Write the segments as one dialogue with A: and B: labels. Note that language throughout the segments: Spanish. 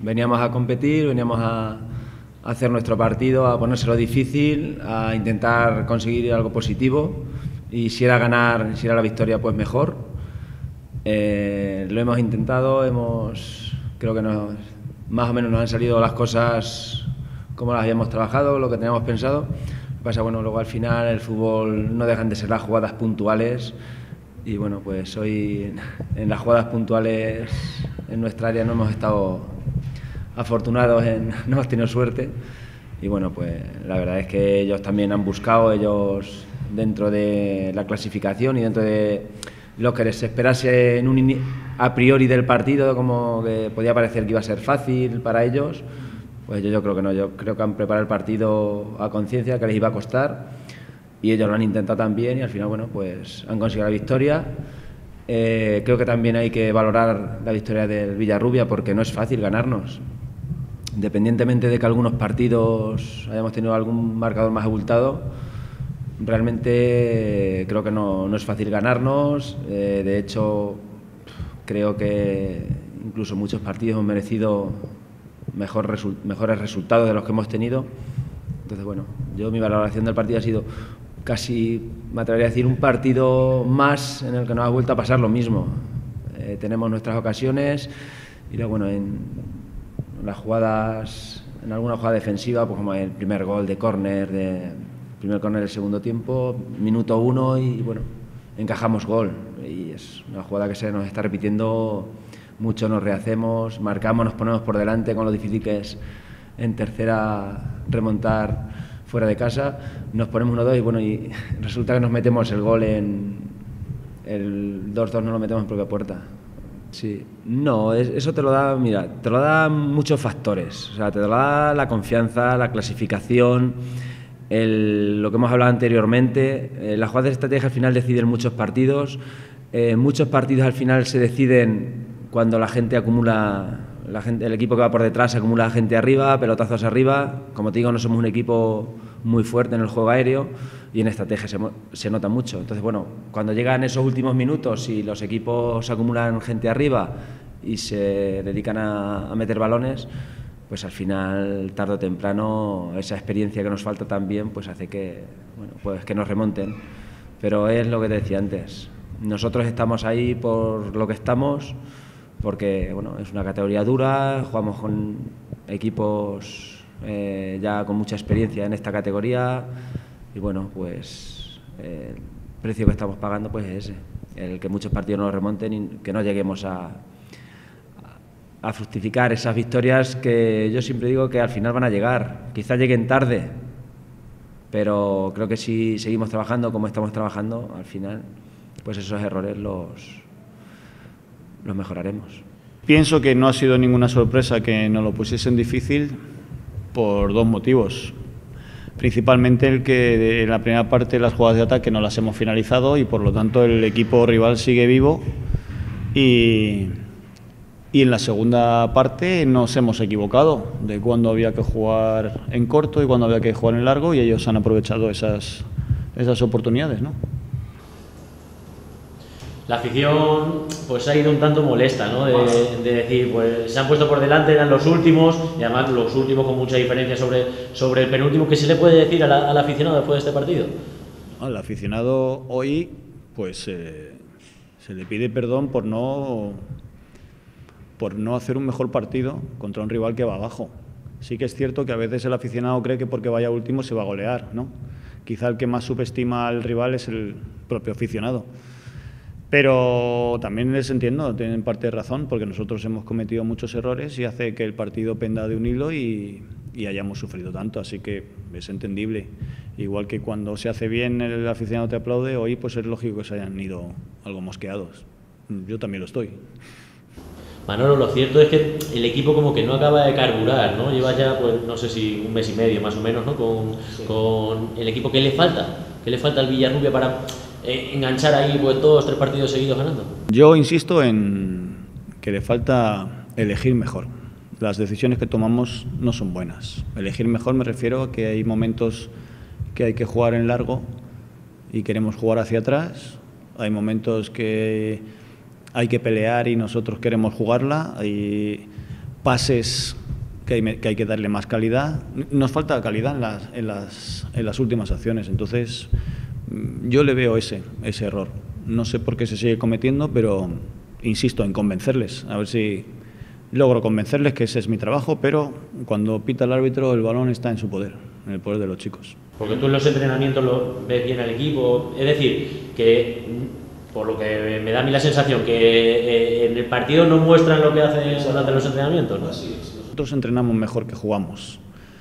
A: Veníamos a competir, veníamos a hacer nuestro partido, a ponérselo difícil, a intentar conseguir algo positivo y si era ganar, si era la victoria, pues mejor. Lo hemos intentado, creo que más o menos nos han salido las cosas como las habíamos trabajado, lo que teníamos pensado. Lo que pasa, bueno, luego al final el fútbol no dejan de ser las jugadas puntuales y bueno, pues hoy en las jugadas puntuales en nuestra área no hemos estado afortunados, no hemos tenido suerte y bueno, pues la verdad es que ellos también han buscado, ellos dentro de la clasificación y dentro de lo que les esperase a priori del partido, como que podía parecer que iba a ser fácil para ellos, pues yo creo que no, yo creo que han preparado el partido a conciencia, que les iba a costar y ellos lo han intentado también y al final, bueno, pues han conseguido la victoria. Creo que también hay que valorar la victoria del Villarrubia porque no es fácil ganarnos. Independientemente de que algunos partidos hayamos tenido algún marcador más abultado, realmente creo que no es fácil ganarnos. De hecho, creo que incluso muchos partidos hemos merecido mejores resultados de los que hemos tenido. Entonces, bueno, mi valoración del partido ha sido casi, me atrevería a decir, un partido más en el que nos ha vuelto a pasar lo mismo. Tenemos nuestras ocasiones y luego, bueno, en alguna jugada defensiva, pues como el primer gol de córner, del segundo tiempo, minuto 1 y bueno, encajamos gol y es una jugada que se nos está repitiendo mucho, nos rehacemos, marcamos, nos ponemos por delante con lo difícil que es en tercera remontar fuera de casa, nos ponemos 1-2 y bueno, y resulta que nos metemos el gol en el 2-2, no lo metemos en propia puerta. Sí, no, eso te lo da, mira, te lo da muchos factores, o sea, te lo da la confianza, la clasificación, lo que hemos hablado anteriormente, las jugadas de estrategia al final deciden muchos partidos al final se deciden cuando la gente acumula, el equipo que va por detrás acumula gente arriba, pelotazos arriba. Como te digo, no somos un equipo muy fuerte en el juego aéreo y en estrategia se nota mucho. Entonces, bueno, cuando llegan esos últimos minutos y los equipos acumulan gente arriba y se dedican a meter balones, pues al final, tarde o temprano, esa experiencia que nos falta también, pues hace que, bueno, pues que nos remonten. Pero es lo que te decía antes, nosotros estamos ahí por lo que estamos, porque bueno, es una categoría dura, jugamos con equipos ya con mucha experiencia en esta categoría y bueno, pues el precio que estamos pagando pues es ese, el que muchos partidos nos remonten y que no lleguemos a fructificar esas victorias que yo siempre digo que al final van a llegar, quizás lleguen tarde, pero creo que si seguimos trabajando como estamos trabajando, al final pues esos errores los mejoraremos.
B: Pienso que no ha sido ninguna sorpresa que nos lo pusiesen difícil por dos motivos. Principalmente el que en la primera parte las jugadas de ataque no las hemos finalizado y por lo tanto el equipo rival sigue vivo y en la segunda parte nos hemos equivocado de cuándo había que jugar en corto y cuándo había que jugar en largo y ellos han aprovechado esas oportunidades, ¿no?
C: La afición pues ha ido un tanto molesta, ¿no? De decir, pues se han puesto por delante, eran los últimos y además los últimos con mucha diferencia sobre el penúltimo. ¿Qué se le puede decir al aficionado después de este partido?
B: Al aficionado hoy pues se le pide perdón por no hacer un mejor partido contra un rival que va abajo. Sí que es cierto que a veces el aficionado cree que porque vaya último se va a golear, ¿no? Quizá el que más subestima al rival es el propio aficionado. Pero también les entiendo, tienen parte de razón, porque nosotros hemos cometido muchos errores y hace que el partido penda de un hilo y hayamos sufrido tanto, así que es entendible. Igual que cuando se hace bien el aficionado te aplaude, hoy pues es lógico que se hayan ido algo mosqueados. Yo también lo estoy.
C: Manolo, lo cierto es que el equipo como que no acaba de carburar, ¿no? Lleva ya, pues no sé si un mes y medio más o menos, ¿no? Con el equipo. ¿Qué le falta? ¿Qué le falta al Villarrubia para enganchar ahí pues 2 o 3 partidos seguidos ganando?
B: Yo insisto en que le falta elegir mejor. Las decisiones que tomamos no son buenas. Elegir mejor me refiero a que hay momentos que hay que jugar en largo y queremos jugar hacia atrás. Hay momentos que hay que pelear y nosotros queremos jugarla. pases que hay que darle más calidad. Nos falta calidad en las últimas acciones, entonces yo le veo ese error. No sé por qué se sigue cometiendo, pero insisto en convencerles, a ver si logro convencerles que ese es mi trabajo, pero cuando pita el árbitro el balón está en su poder, en el poder de los chicos.
C: Porque tú en los entrenamientos lo ves bien al equipo, es decir, que por lo que me da a mí la sensación que en el partido no muestran lo que hacen durante los entrenamientos, ¿no?
B: Nosotros entrenamos mejor que jugamos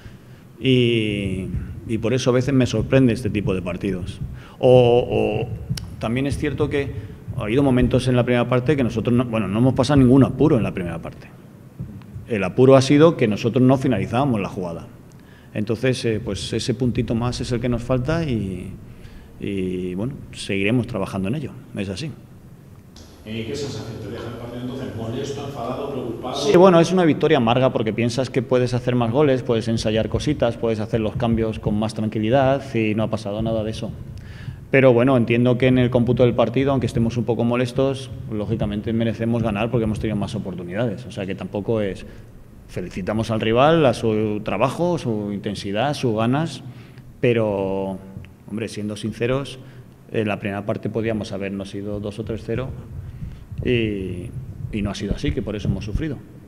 B: y por eso a veces me sorprende este tipo de partidos. O también es cierto que ha habido momentos en la primera parte que nosotros no hemos pasado ningún apuro en la primera parte. El apuro ha sido que nosotros no finalizábamos la jugada. Entonces, pues ese puntito más es el que nos falta y bueno, seguiremos trabajando en ello, es así.
D: ¿Qué sensación te deja el partido entonces? ¿Molesto, enfadado, preocupado?
B: Sí, bueno, es una victoria amarga porque piensas que puedes hacer más goles, puedes ensayar cositas, puedes hacer los cambios con más tranquilidad y no ha pasado nada de eso. Pero bueno, entiendo que en el cómputo del partido, aunque estemos un poco molestos, lógicamente merecemos ganar porque hemos tenido más oportunidades. O sea que tampoco es... Felicitamos al rival, a su trabajo, su intensidad, sus ganas, pero, hombre, siendo sinceros, en la primera parte podíamos habernos ido 2 o 3-0 y no ha sido así, que por eso hemos sufrido.